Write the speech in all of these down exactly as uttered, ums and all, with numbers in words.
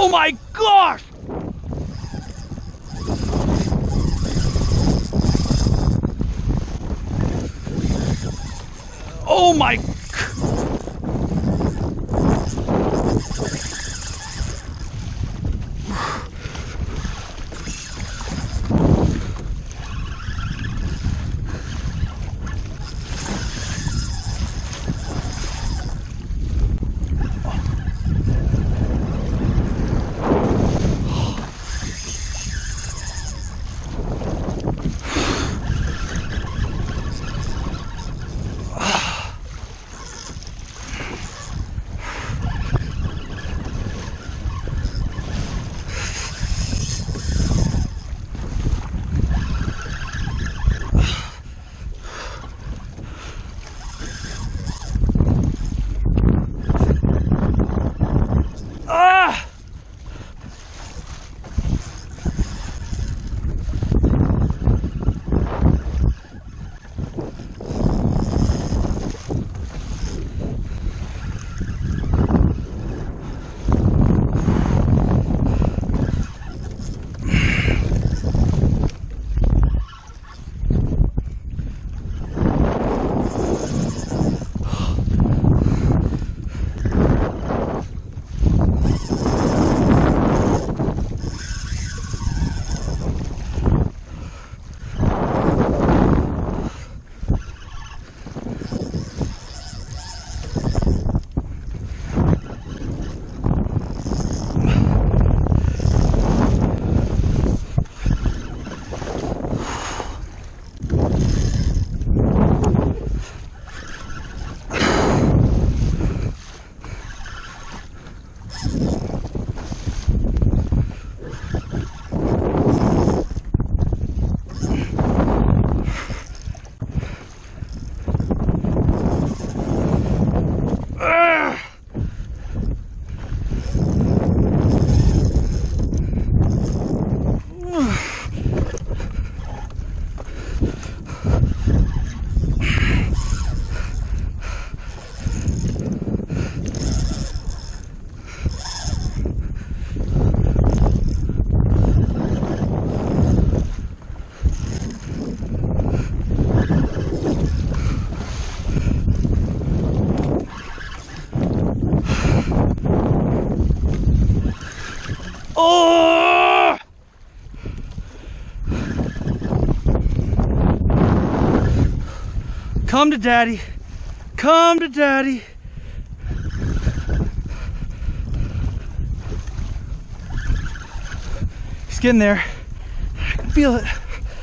Oh my gosh! Oh my... Oh! Come to daddy. Come to daddy. He's getting there. I can feel it.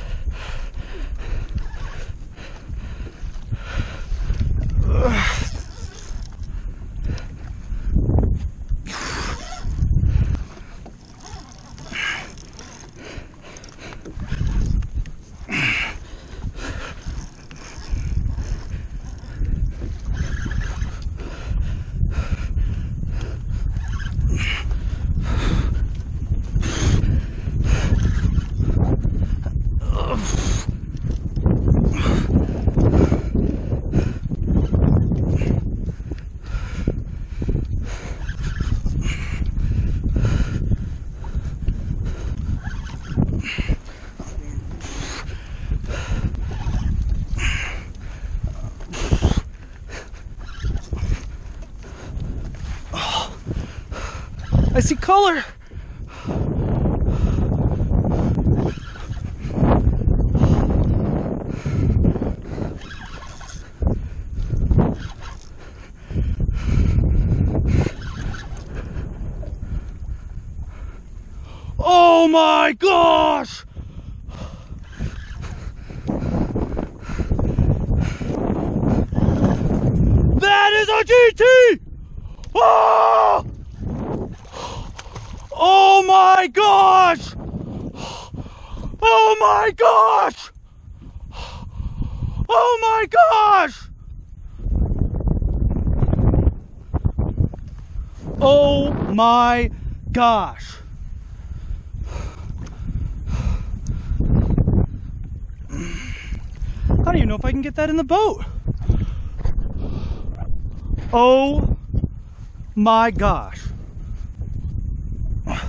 I see color. Oh my gosh! That is a G T! Oh! Oh my gosh! Oh my gosh! Oh my gosh! Oh my gosh! I don't even know if I can get that in the boat. Oh my gosh.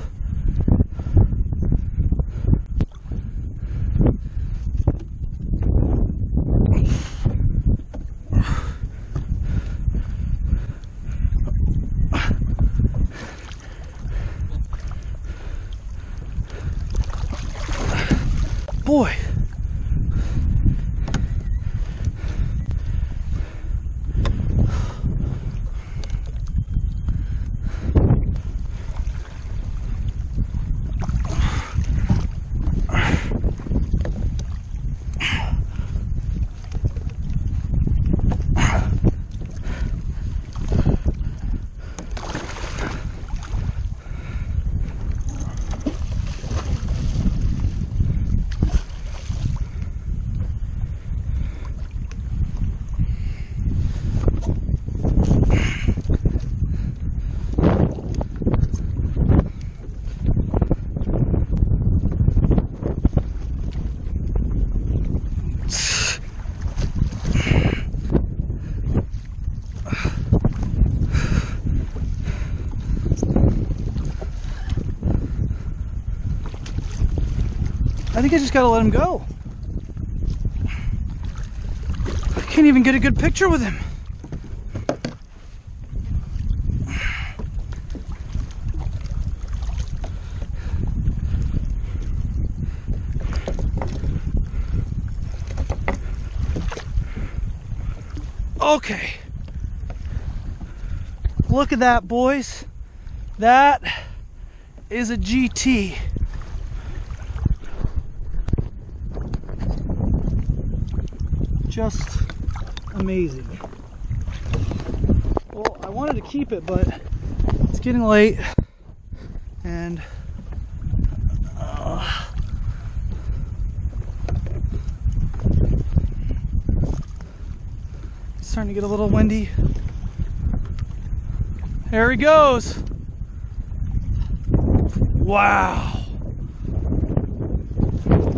I think I just gotta let him go. I can't even get a good picture with him. Okay. Look at that, boys. That is a G T. Just amazing. Well, I wanted to keep it, but it's getting late, and uh, it's starting to get a little windy. There he goes. Wow.